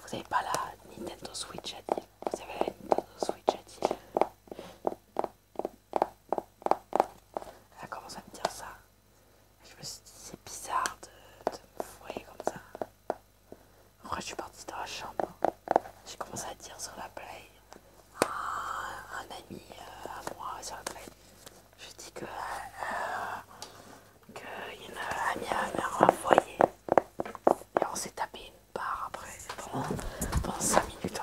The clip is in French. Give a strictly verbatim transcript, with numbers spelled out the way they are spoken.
Vous avez pas la Nintendo Switch à dire. Vous avez la Nintendo Switch à dire. Elle commence à me dire ça. Je me suis dit, c'est bizarre de, de me foyer comme ça. Après, je suis partie dans la chambre. J'ai commencé à dire sur la play à un, un ami euh, à moi sur la play. Je dis que, euh, que une amie m'a envoyé. Et on s'est tapé une barre après pendant, pendant cinq minutes.